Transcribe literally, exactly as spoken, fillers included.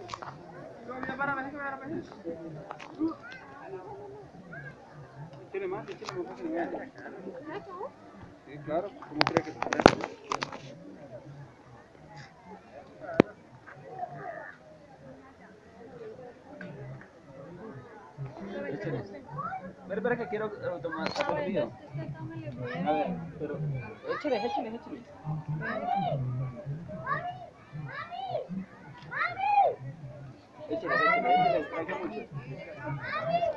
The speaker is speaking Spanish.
Échale más, échale más fácil. Sí, claro, ¿cómo cree que se prende? Échale. Espera, espera que quiero uh, tomar el video. A ver, pero échale, échale, échale. Échale, échale, échale, traiga mucho.